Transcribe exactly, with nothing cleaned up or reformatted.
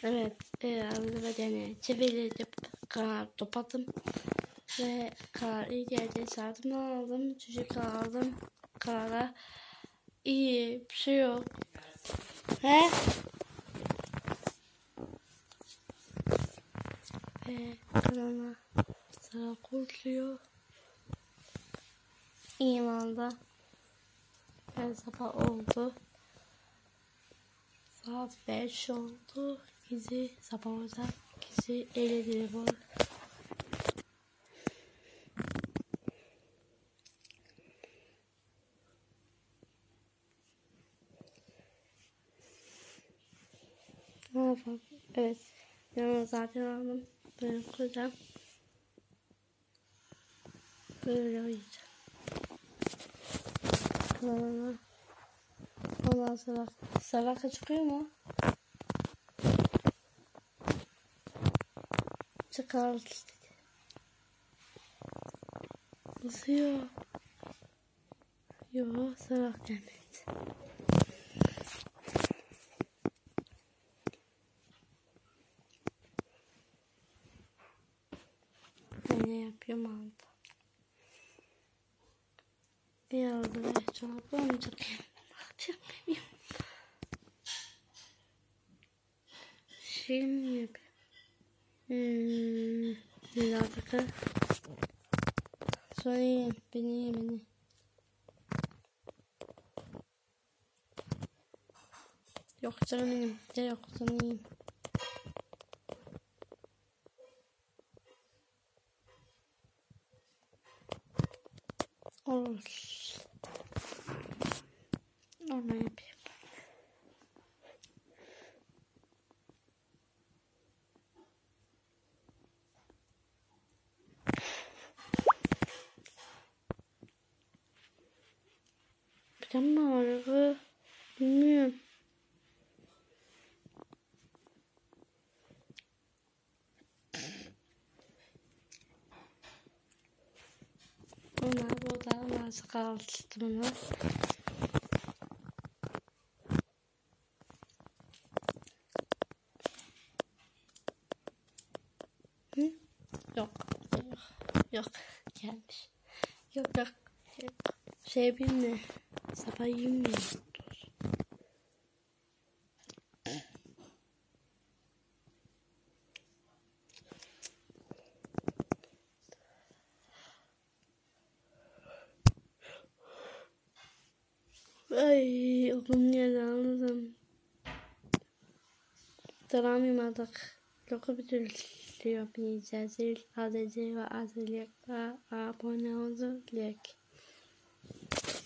Evet, evde bedeni çevirip karar topladım ve karar iyi geldi. Saatimden aldım, çocuk aldım. Karara iyi bir şey yok. He? Ve kanala sana kurtuluyor. İmanda ve sabah oldu. Saat beş oldu. Bizi sabah orada bizi eledi bu. Ne yapalım? Evet. Yanıma zaten aldım. Böyle koyacağım. Böyle oynayacağım. Kanalına. Ondan sonra salaka çıkıyor mu? Çıkar işte. Basıyor. Yok, salak gelmedi. Ben ne yapıyorum aldı. İyi oldu ve çok olmayacak. Bakacağım. Şey mi yapayım? Hmm, bir dakika. Sonra yiyin, beni yiyin beni. Yok canım benim, de yok sana yiyeyim. Olur. Onu yapayım. Bir tane mi var? Bilmiyorum. Ona bu da nasıl kaldı bunu? Hı? Yok. Yok. Yok. Gelmiş. Yok yok. Şey bilmiyor. Sabah yemiyor. Ay, okulun yerden anladım. Devam yemedik. Çok bitiriyor bineceğiz. A D C ve A D C abone oldu. Like.